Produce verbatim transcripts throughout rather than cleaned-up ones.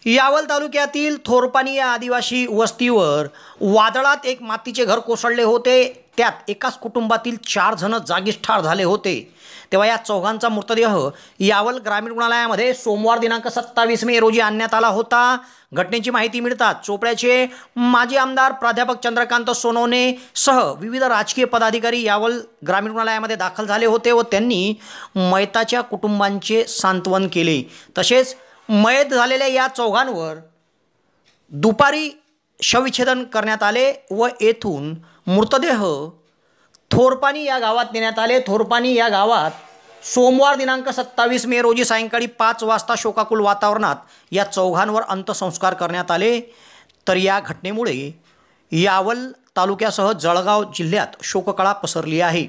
यावल तालुक्यातील थोरपानी या आदिवासी वस्तीवर वादळात एक मातीचे घर कोसळले होते। त्यात एकाच कुटुंबातील चार जण जागीच ठार झाले होते। तेव्हा या चौघांचा मृतदेह यावल ग्रामीण रुग्णालयामध्ये सोमवार दिनांक सत्तावीस मे रोजी आणण्यात आला होता। घटनेची माहिती मिळताच चोपड्याचे माजी आमदार प्राध्यापक चंद्रकांत सोनवणे सह विविध राजकीय पदाधिकारी यावल ग्रामीण रुग्णालयामध्ये दाखल झाले होते व त्यांनी मयताच्या कुटुंबांचे सांत्वन केले। तसेच मयत झालेल्या या चौघांवर दुपारी शवविच्छेदन करण्यात आले व येथून मृतदेह थोरपानी या गावात नेण्यात आले। थोरपानी या गावात सोमवार दिनांक सत्तावीस मे रोजी सायंकाळी पाच वाजता शोकाकुल वातावरणात या चौघांवर अंत्यसंस्कार करण्यात आले। तर या घटनेमुळे यावल तालुक्यासह जळगाव जिल्ह्यात शोककळा पसरली आहे।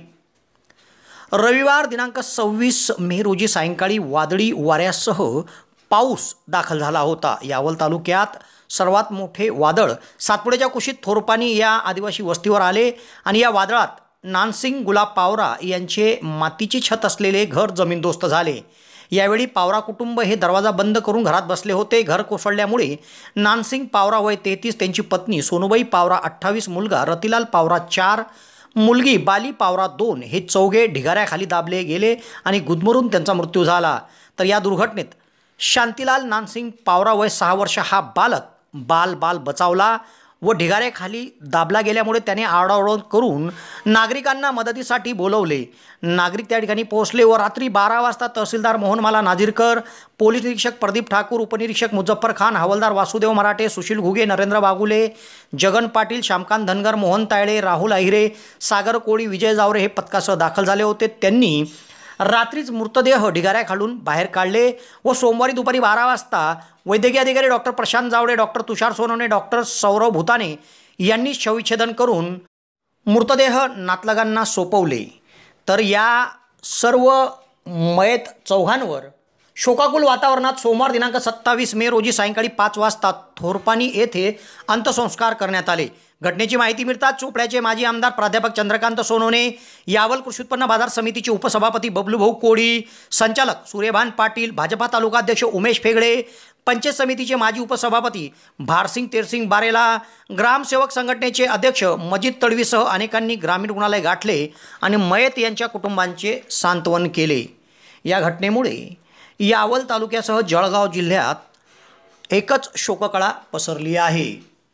रविवार दिनांक सव्वीस मे रोजी सायंकाळी वादळी वाऱ्यासह पाऊस दाखल झाला होता। यावल तालुक्यात सर्वात मोठे वादळ सातपुड्याच्या कुशीत थोरपानी या आदिवासी वस्तीवर आले आणि या वादळात नानसिंग गुलाब पावरा यांचे मातीची छत असलेले घर जमीनदोस्त झाले। यावेळी पावरा कुटुंब हे दरवाजा बंद करून घरात बसले होते। घर कोसळल्यामुळे नानसिंग पावरा वय तेहतीस, त्यांची पत्नी सोनूबाई पावरा अठ्ठावीस, मुलगा रतिलाल पावरा चार, मुलगी बाली पावरा दोन हे चौघे ढिगाऱ्याखाली दाबले गेले आणि गुदमरून त्यांचा मृत्यू झाला। तर या दुर्घटनेत शांतीलाल नानसिंग पावरा वय सहा वर्ष हा बालक बाल बाल बचावला व ढिगाऱ्याखाली दाबला गेल्यामुळे त्याने आरडाओरड करून नागरिकांना मदतीसाठी बोलवले। नागरिक त्या ठिकाणी पोहोचले व रात्री बारा वाजता तहसीलदार मोहनमाला नाझीरकर, पोलीस निरीक्षक प्रदीप ठाकूर, उपनिरीक्षक मुझफ्फर खान, हवालदार वासुदेव मराठे, सुशील घुगे, नरेंद्र बागुले, जगन पाटील, श्यामकांत धनगर, मोहन तायडे, राहुल अहिरे, सागर कोळी, विजय जावरे हे पथकासह दाखल झाले होते। त्यांनी रात्रीच मृतदेह ढिगाऱ्याखालून बाहेर काढले व सोमवारी दुपारी बारा वाजता वैद्यकीय अधिकारी doctor Prashant Jawade, doctor Tushar Sonawane, doctor Saurav Bhutane यांनी शवविच्छेदन करून मृतदेह नातलगांना सोपवले। तर या सर्व मयत चौघांवर शोकाकुल वातावरणात सोमवार दिनांक सत्तावीस मे रोजी सायंकाळी पाच वाजता थोरपानी येथे अंत्यसंस्कार करण्यात आले। घटनेची माहिती मिळताच चोपड्याचे माजी आमदार प्राध्यापक चंद्रकांत सोनवणे, यावल कृषी उत्पन्न बाजार समितीचे उपसभापती बबलूभाऊ कोळी, संचालक सूर्यभान पाटील, भाजपा तालुकाध्यक्ष उमेश फेगडे, पंचायत समितीचे माजी उपसभापती भारसिंग तेरसिंग बारेला, ग्रामसेवक संघटनेचे अध्यक्ष मजीद तडवीसह अनेकांनी ग्रामीण रुग्णालय गाठले आणि मयत यांच्या कुटुंबांचे सांत्वन केले। या घटनेमुळे यावल तालुक्यासह जळगाव जिल्ह्यात एकच शोककळा पसरली आहे।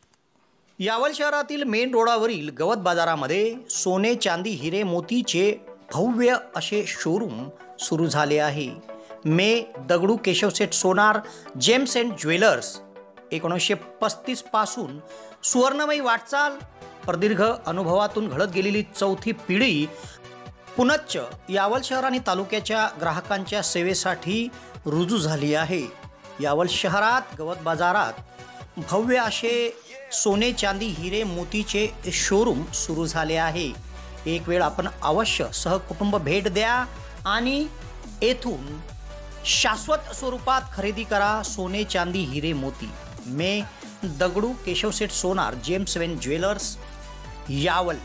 यावल शहरातील मेन रोडावरील गवत बाजारामध्ये सोने, चांदी, हिरे, मोतीचे भव्य असे शोरूम सुरू झाले आहे। मे Dagdu Keshavseth Sonar gems and jewellers एकोणीसशे पस्तीस पासून सुवर्णमयी वाटचाल, प्रदीर्घ अनुभवातून घडत गेलेली चौथी पिढी पुनच्च यावल शहर आणि तालुक्याच्या ग्राहकांच्या सेवेसाठी रुजू झाली आहे। यावल शहरात गवत बाजारात भव्य असे सोने, चांदी, हिरे, मोतीचे शोरूम सुरू झाले आहे। एक वेळ आपण अवश्य सहकुटुंब भेट द्या आणि येथून शाश्वत स्वरूपात खरेदी करा सोने, चांदी, हिरे, मोती। मे Dagdu Keshavseth Sonar gems and jewellers Yawal.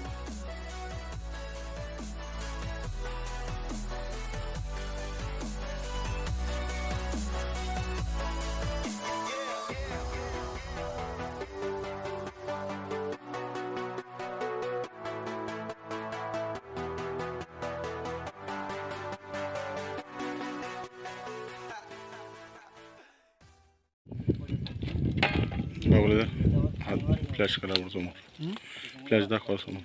बाबूला हात फ्लॅश करा समोर, फ्लॅश दाखवा समोर।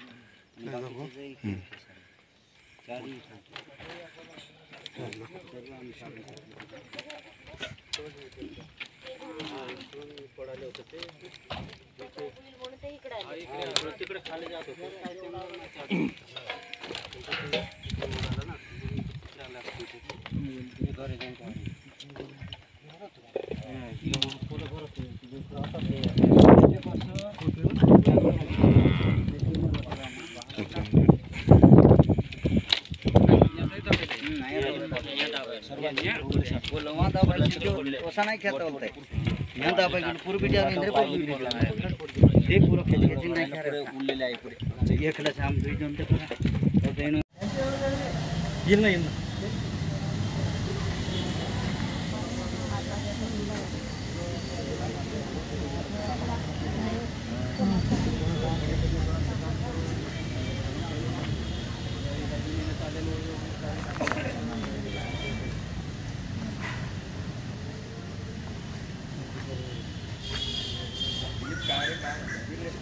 नहीं खेलता बोलते यहाँ तो अपन पूरी वीडियो में इंद्र को ये पूरा खेल के नहीं खेल रहे उल्ले लाए पूरे ये खेला शाम दो जन तक पूरा तो देनो ये नहीं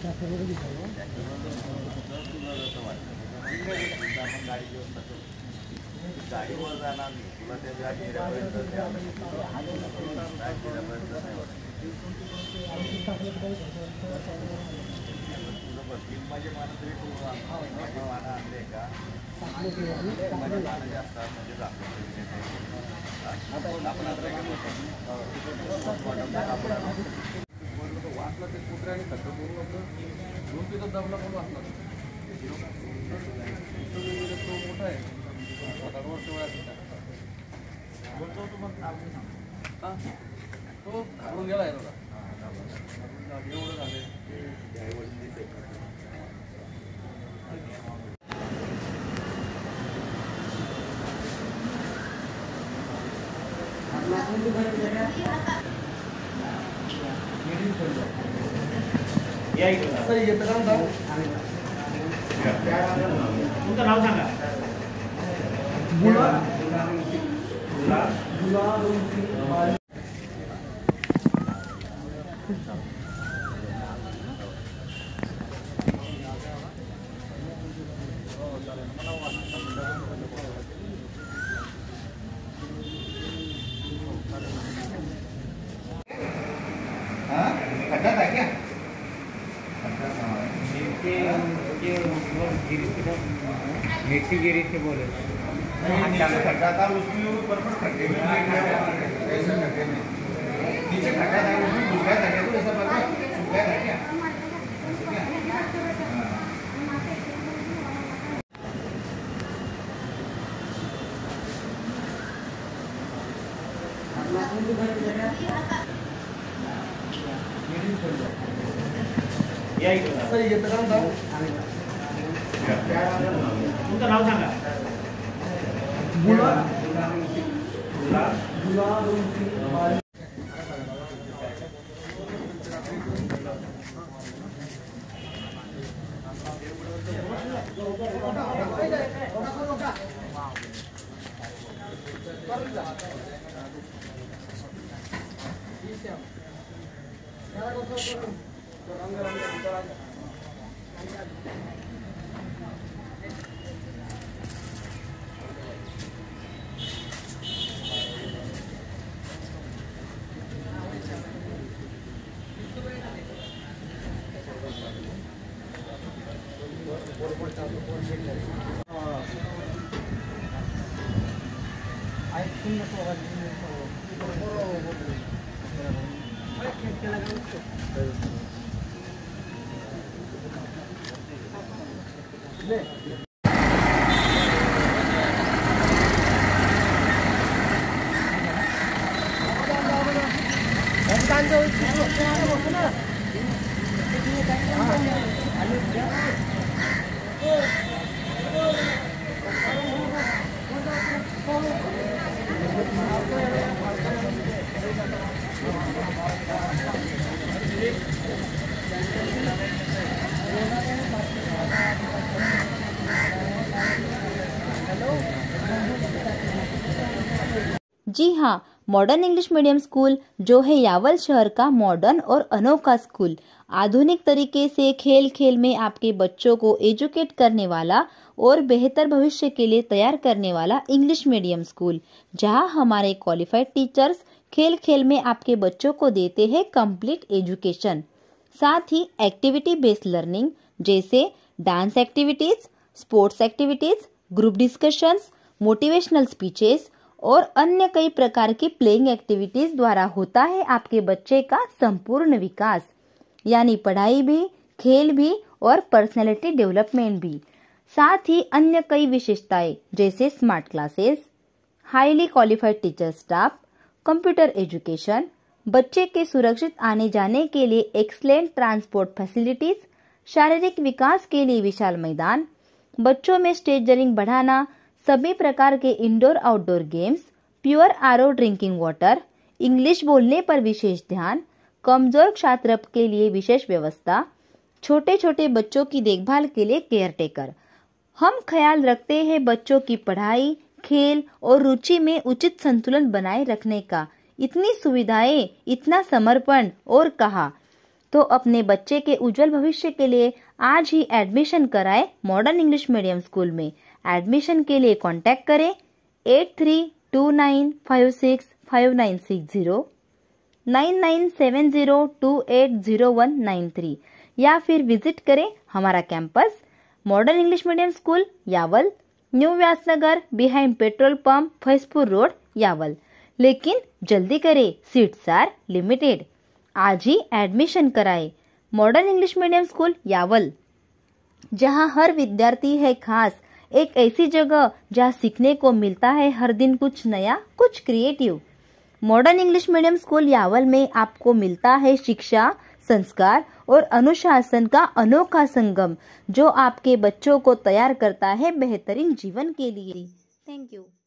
गाडीवर जाणार नाही तुला त्या जिऱ्यापर्यंत तुझं बस माझे मान तरी तू माझे मान आणले का माझे मान जास्त म्हणजे वाचला ते कुत्र्याने खड्ड करून दोन तिथं दबला पण वाचला तो मोठा आहे तो घालून गेला आहे एवढं झालं येतं का तुमचं नाव सांगा खड्डा था क्या मिट्टी गिरी थी बोले खड्डा था उसमें ऊपर पर खड्डे में ऐसा खड्डे में नीचे खड्डा था उसमें घुस गया था क्या तो ऐसा पता सूख गया था क्या येतं का तुमचं नाव सांगा जी हाँ, मॉडर्न इंग्लिश मीडियम स्कूल जो है यावल शहर का मॉडर्न और अनोखा स्कूल, आधुनिक तरीके से खेल खेल में आपके बच्चों को एजुकेट करने वाला और बेहतर भविष्य के लिए तैयार करने वाला इंग्लिश मीडियम स्कूल, जहां हमारे क्वालिफाइड टीचर्स खेल खेल में आपके बच्चों को देते हैं कंप्लीट एजुकेशन। साथ ही एक्टिविटी बेस्ड लर्निंग जैसे dance activities, sports activities, group discussions, motivational speeches और अन्य कई प्रकार की प्लेइंग एक्टिविटीज द्वारा होता है आपके बच्चे का संपूर्ण विकास, यानी पढ़ाई भी, खेल भी और पर्सनैलिटी डेवलपमेंट भी। साथ ही अन्य कई विशेषताएं जैसे smart classes, highly qualified teacher staff, computer education, बच्चे के सुरक्षित आने जाने के लिए एक्सलेंट ट्रांसपोर्ट फैसिलिटीज, शारीरिक विकास के लिए विशाल मैदान, बच्चों में स्टेज डरिंग बढ़ाना, सभी प्रकार के indoor outdoor games, pure RO drinking water, English बोलने पर विशेष ध्यान, कमजोर छात्र के लिए विशेष व्यवस्था, छोटे छोटे बच्चों की देखभाल के लिए केयर टेकर। हम ख्याल रखते हैं बच्चों की पढ़ाई, खेल और रुचि में उचित संतुलन बनाए रखने का। इतनी सुविधाएं, इतना समर्पण और कहा तो अपने बच्चे के उज्जवल भविष्य के लिए आज ही एडमिशन कराएं मॉडर्न इंग्लिश मीडियम स्कूल में। एडमिशन के लिए कांटेक्ट करें eight three two nine five six five nine six zero, nine nine seven zero two eight zero one nine three या फिर विजिट करें हमारा campus modern English medium school Yawal, new Vyasnagar behind petrol pump Faizpur road Yawal. लेकिन जल्दी करें, seats are limited. आज ही admission कराएं modern English medium school Yawal, जहां हर विद्यार्थी है खास, एक ऐसी जगह जहां सीखने को मिलता है हर दिन कुछ नया, कुछ creative. Modern English medium school Yawal में आपको मिलता है शिक्षा, संस्कार और अनुशासन का अनोखा संगम, जो आपके बच्चों को तैयार करता है बेहतरीन जीवन के लिए। Thank you.